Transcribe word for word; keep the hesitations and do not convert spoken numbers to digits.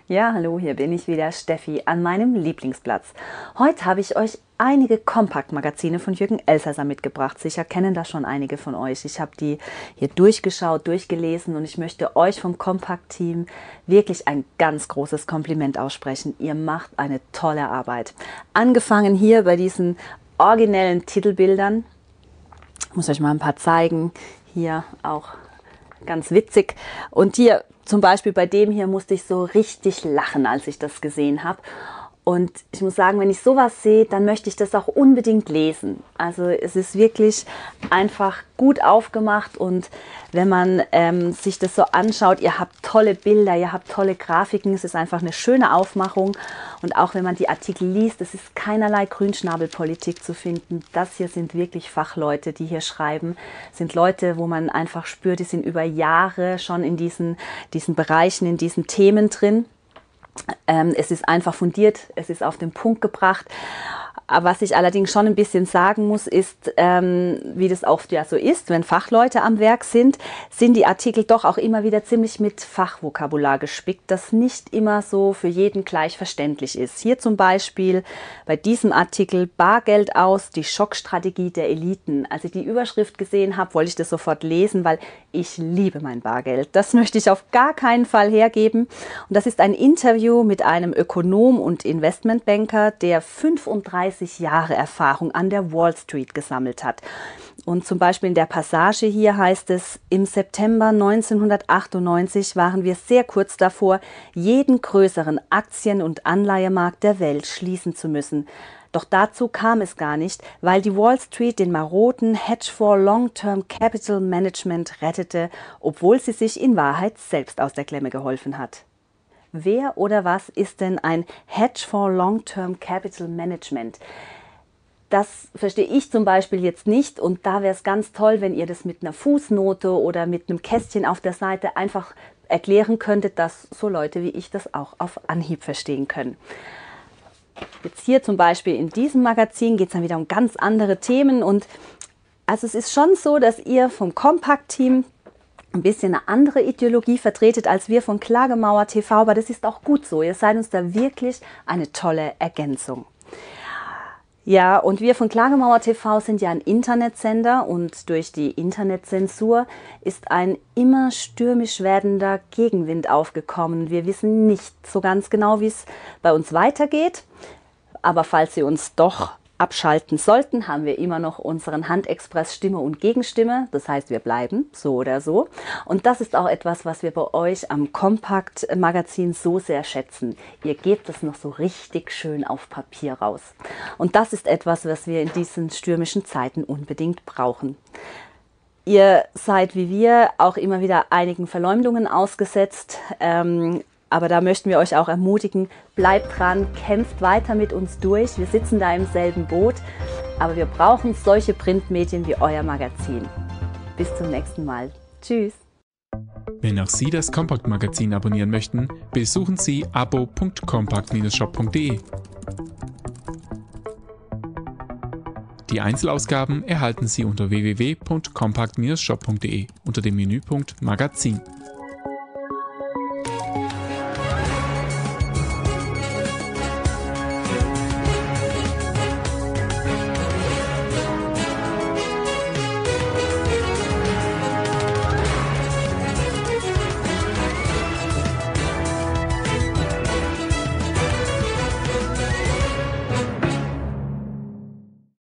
Ja, hallo, hier bin ich wieder, Steffi, an meinem Lieblingsplatz. Heute habe ich euch einige Kompakt-Magazine von Jürgen Elsässer mitgebracht. Sicher kennen das schon einige von euch. Ich habe die hier durchgeschaut, durchgelesen und ich möchte euch vom Kompakt-Team wirklich ein ganz großes Kompliment aussprechen. Ihr macht eine tolle Arbeit. Angefangen hier bei diesen originellen Titelbildern. Ich muss euch mal ein paar zeigen. Hier auch ganz witzig. Und hier zum Beispiel bei dem hier musste ich so richtig lachen, als ich das gesehen habe. Und ich muss sagen, wenn ich sowas sehe, dann möchte ich das auch unbedingt lesen. Also es ist wirklich einfach gut aufgemacht und wenn man ähm, sich das so anschaut, ihr habt tolle Bilder, ihr habt tolle Grafiken, es ist einfach eine schöne Aufmachung und auch wenn man die Artikel liest, es ist keinerlei Grünschnabelpolitik zu finden. Das hier sind wirklich Fachleute, die hier schreiben, sind Leute, wo man einfach spürt, die sind über Jahre schon in diesen, diesen Bereichen, in diesen Themen drin. Ähm, es ist einfach fundiert, es ist auf den Punkt gebracht. Aber was ich allerdings schon ein bisschen sagen muss, ist, ähm, wie das oft ja so ist, wenn Fachleute am Werk sind, sind die Artikel doch auch immer wieder ziemlich mit Fachvokabular gespickt, das nicht immer so für jeden gleich verständlich ist. Hier zum Beispiel bei diesem Artikel Bargeld aus, die Schockstrategie der Eliten. Als ich die Überschrift gesehen habe, wollte ich das sofort lesen, weil ich liebe mein Bargeld. Das möchte ich auf gar keinen Fall hergeben. Und das ist ein Interview mit einem Ökonom und Investmentbanker, der fünfunddreißig Jahre Erfahrung an der Wall Street gesammelt hat. Und zum Beispiel in der Passage hier heißt es, im September neunzehnhundertachtundneunzig waren wir sehr kurz davor, jeden größeren Aktien- und Anleihemarkt der Welt schließen zu müssen. Doch dazu kam es gar nicht, weil die Wall Street den maroden Hedgefonds Long-Term Capital Management rettete, obwohl sie sich in Wahrheit selbst aus der Klemme geholfen hat. Wer oder was ist denn ein Hedgefonds Long-Term Capital Management? Das verstehe ich zum Beispiel jetzt nicht und da wäre es ganz toll, wenn ihr das mit einer Fußnote oder mit einem Kästchen auf der Seite einfach erklären könntet, dass so Leute wie ich das auch auf Anhieb verstehen können. Jetzt hier zum Beispiel in diesem Magazin geht es dann wieder um ganz andere Themen und also es ist schon so, dass ihr vom Kompakt-Team ein bisschen eine andere Ideologie vertretet als wir von Klagemauer T V, aber das ist auch gut so. Ihr seid uns da wirklich eine tolle Ergänzung. Ja, und wir von Klagemauer T V sind ja ein Internetsender und durch die Internetzensur ist ein immer stürmisch werdender Gegenwind aufgekommen. Wir wissen nicht so ganz genau, wie es bei uns weitergeht, aber falls Sie uns doch abschalten sollten, haben wir immer noch unseren Handexpress Stimme und Gegenstimme. Das heißt, wir bleiben so oder so. Und das ist auch etwas, was wir bei euch am Kompakt-Magazin so sehr schätzen. Ihr gebt es noch so richtig schön auf Papier raus. Und das ist etwas, was wir in diesen stürmischen Zeiten unbedingt brauchen. Ihr seid wie wir auch immer wieder einigen Verleumdungen ausgesetzt. Ähm, Aber da möchten wir euch auch ermutigen, bleibt dran, kämpft weiter mit uns durch. Wir sitzen da im selben Boot, aber wir brauchen solche Printmedien wie euer Magazin. Bis zum nächsten Mal. Tschüss. Wenn auch Sie das Kompakt-Magazin abonnieren möchten, besuchen Sie abo punkt kompakt Bindestrich shop punkt de. Die Einzelausgaben erhalten Sie unter w w w punkt kompakt Bindestrich shop punkt de unter dem Menüpunkt Magazin.